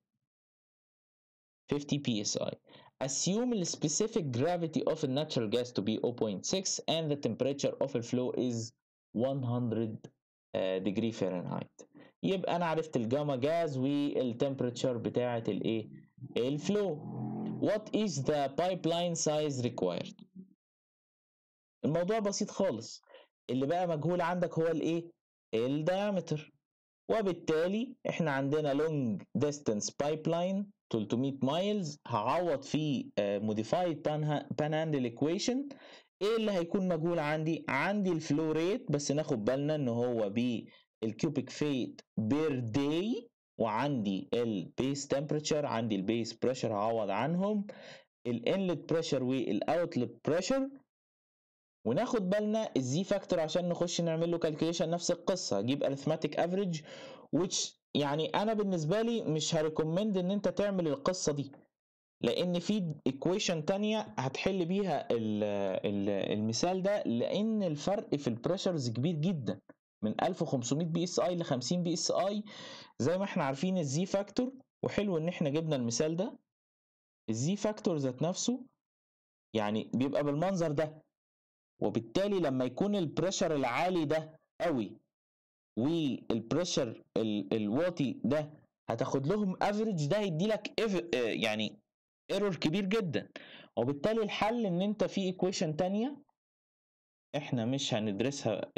Speaker 1: 50 psi. Assume the specific gravity of a natural gas to be 0.6 and the temperature of the flow is 100 degree Fahrenheit. يبقى انا عرفت الجاما جاز والتمبريتشر بتاعه الايه؟ الفلو. What is the pipeline size required؟ الموضوع بسيط خالص، اللي بقى مجهول عندك هو الايه؟ الدايمتر. وبالتالي احنا عندنا long distance pipeline 300 مايلز، هعوض فيه modified panhandle equation. ايه اللي هيكون مجهول عندي؟ عندي الفلو ريت، بس ناخد بالنا ان هو بالكيوبيك فيت بير داي، وعندي البيس تمبريتشر، عندي البيس بريشر هعوض عنهم، الانلت بريشر والاوتلت بريشر. وناخد بالنا الزي فاكتور عشان نخش نعمل له كالكوليشن نفس القصه، هجيب arithmetic average which يعني انا بالنسبه لي مش هريكومند ان انت تعمل القصه دي، لان في equation تانية هتحل بيها المثال ده، لان الفرق في البريشرز كبير جدا من 1500 بي اس اي ل 50 بي اس اي زي ما احنا عارفين الزي فاكتور. وحلو ان احنا جبنا المثال ده، الزي فاكتور ذات نفسه يعني بيبقى بالمنظر ده. وبالتالي لما يكون البريشر العالي ده قوي والبريشر الواطي ده، هتاخد لهم افريج، ده يدي لك يعني ايرور كبير جدا. وبالتالي الحل ان انت في ايكويشن تانية احنا مش هندرسها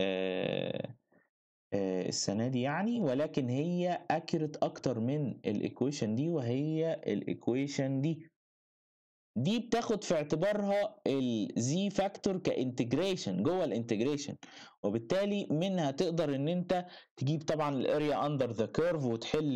Speaker 1: السنة دي يعني، ولكن هي اكيرت اكتر من الايكويشن دي، وهي الايكويشن دي بتاخد في اعتبارها الزي فاكتور كانتجريشن جوه الانتجريشن. وبالتالي منها تقدر ان انت تجيب طبعا الاريا اندر ذا كيرف وتحل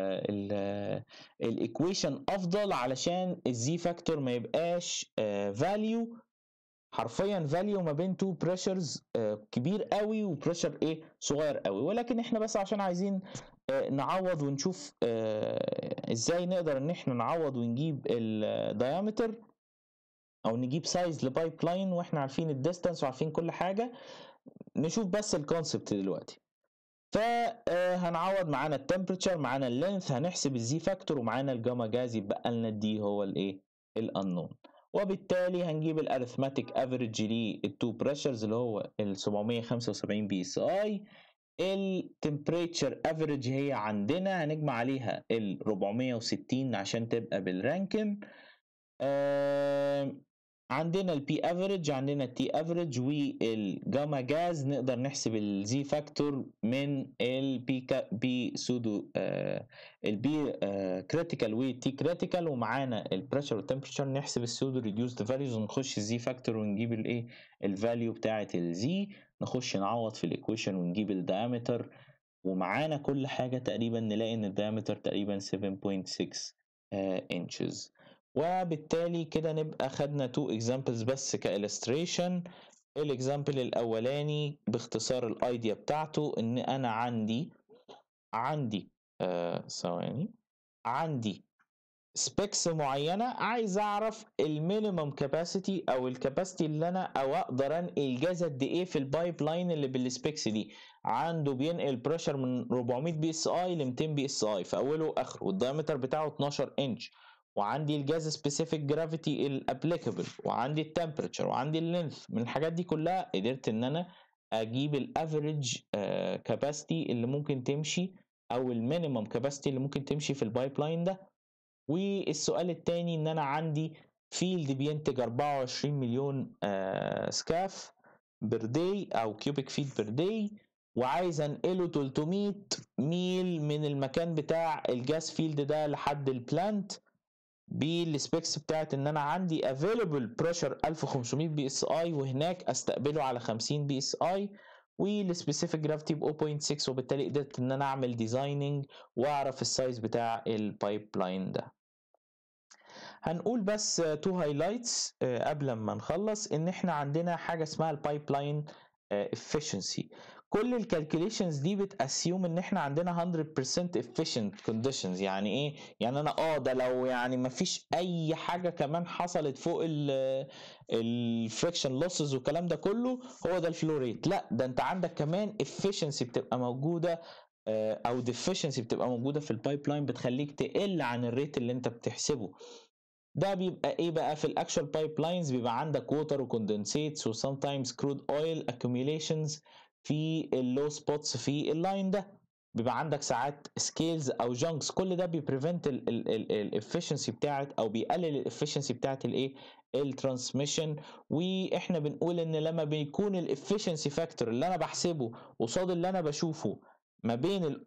Speaker 1: الايكويشن افضل، علشان الزي فاكتور ما يبقاش فاليو، حرفيا فاليو ما بين تو بريشرز كبير قوي وبريشر ايه صغير قوي. ولكن احنا بس عشان عايزين نعوض ونشوف ازاي نقدر ان احنا نعوض ونجيب الدايمتر او نجيب سايز لبايب لاين واحنا عارفين الديستانس وعارفين كل حاجه، نشوف بس الكونسبت دلوقتي. فهنعوض معانا التمبريتشر، معانا اللينث، هنحسب الزي فاكتور، ومعانا الجاما جاز، يبقى لنا الدي هو الايه؟ الانون. وبالتالي هنجيب الارثماتيك افريج للتو بريشرز اللي هو ال 775 بي اس اي. التمبريتشر افريج هي عندنا هنجمع عليها ال 460 عشان تبقى بالرانكن. عندنا البي افريج، عندنا التي افريج، والجاما جاز نقدر نحسب الزي فاكتور من البي سودو البي كريتيكال والتي كريتيكال، ومعانا البريشر والتمبريتشر نحسب السودو ريديوسد فاليوز ونخش الزي فاكتور ونجيب الايه؟ الفاليو بتاعه الزي، نخش نعوض في الايكويشن ونجيب الدايمتر، ومعانا كل حاجه تقريبا نلاقي ان الدايمتر تقريبا 7.6 انشز. وبالتالي كده نبقى خدنا 2 examples بس كإلستريشن. الاكزامبل الاولاني باختصار الايديا بتاعته ان انا عندي ثواني عندي سبيكس معينه، عايز اعرف المينيمم كاباسيتي او الكاباسيتي اللي انا او اقدر انقل جاز قد ايه في البايب لاين اللي بالسبيكس دي. عنده بينقل بريشر من 400 بي اس اي ل 200 بي اس اي في اوله واخره، والدايمتر بتاعه 12 انش، وعندي الجاز سبيسيفيك جرافيتي الابليكابل، وعندي التمبريتشر، وعندي اللينث. من الحاجات دي كلها قدرت ان انا اجيب الافريج كاباسيتي اللي ممكن تمشي، او المينيمم كاباسيتي اللي ممكن تمشي في البايب لاين ده. والسؤال الثاني ان انا عندي فيلد بينتج 24 مليون سكاف بير داي او كيوبيك فيت بير داي، وعايز انقله 300 ميل من المكان بتاع الجاز فيلد ده لحد البلانت. بالسبيكس بتاعت ان انا عندي available pressure 1500 بي اس اي وهناك استقبله على 50 بي اس اي والسبيسيفيك جرافيتي ب 0.6 وبالتالي قدرت ان انا اعمل ديزايننج واعرف السايز بتاع البايب لاين ده. هنقول بس تو هايلايتس قبل ما نخلص ان احنا عندنا حاجه اسمها البايب لاين efficiency. كل الكالكوليشنز دي بتاسيوم ان احنا عندنا 100% efficient conditions. يعني ايه؟ يعني انا ده لو يعني ما فيش اي حاجه كمان حصلت فوق الفريكشن لوسز والكلام ده كله هو ده الفلو ريت. لا، ده انت عندك كمان efficiency بتبقى موجوده او deficiency بتبقى موجوده في البايب لاين بتخليك تقل عن الريت اللي انت بتحسبه. ده بيبقى ايه بقى؟ في الاكشوال بايب لاينز بيبقى عندك ووتر وكوندنسيتس وسامتايمز كرود اويل accumulations في اللو سبوتس في اللاين ده. بيبقى عندك ساعات سكيلز او جانكس، كل ده بيبريفنت الافشنسي بتاعت او بيقلل الافشنسي بتاعت الايه؟ الترانسميشن. واحنا بنقول ان لما بيكون الافشنسي فاكتور اللي انا بحسبه قصاد اللي انا بشوفه ما بين ال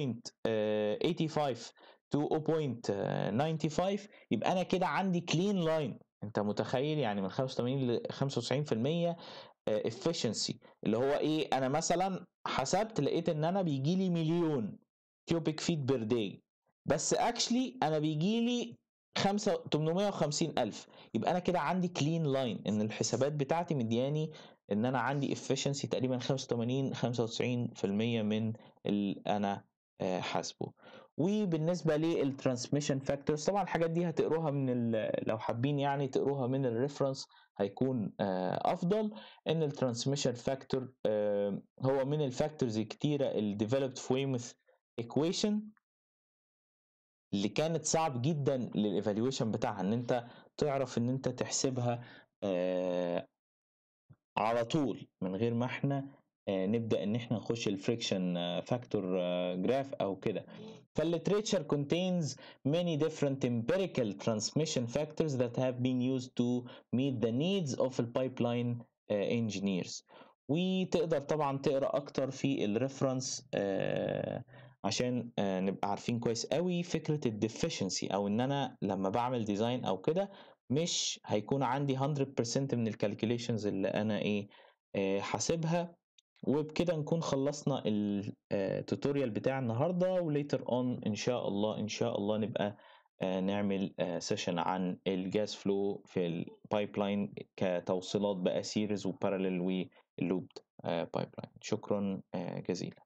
Speaker 1: 0.85 to 0.95 يبقى انا كده عندي كلين لاين. انت متخيل يعني من 85 ل 95% efficiency اللي هو ايه؟ انا مثلا حسبت لقيت ان انا بيجي لي مليون كيوبيك فيت بير داي، بس اكشلي انا بيجي لي 850 الف. يبقى انا كده عندي كلين لاين ان الحسابات بتاعتي مدياني ان انا عندي efficiency تقريبا 85 95% من اللي انا حاسبه. وبالنسبه للترانسميشن فاكتورز طبعا الحاجات دي هتقروها من لو حابين يعني تقروها من الريفرنس هيكون افضل. ان الترانسميشن فاكتور هو من الفاكتورز الكتيره اللي ديفلوبد في ويموث ايكويشن اللي كانت صعب جدا للايفالويشن بتاعها ان انت تعرف ان انت تحسبها على طول من غير ما احنا نبدا ان احنا نخش الفريكشن فاكتور جراف او كده. فالليتريتشر contains many different empirical transmission factors that have been used to meet the needs of the pipeline engineers. وتقدر طبعا تقرا اكتر في الريفرنس عشان نبقى عارفين كويس قوي فكره الديفيشنسي او ان انا لما بعمل ديزاين او كده مش هيكون عندي 100% من الكالكوليشنز اللي انا حاسبها. وبكده نكون خلصنا التوتوريال بتاع النهارده وليتر اون ان شاء الله نبقى نعمل سيشن عن الجاز فلو في البايب لاين كتوصيلات بقى سيريز وباراليل واللوبد بايب لاين. شكرا جزيلا.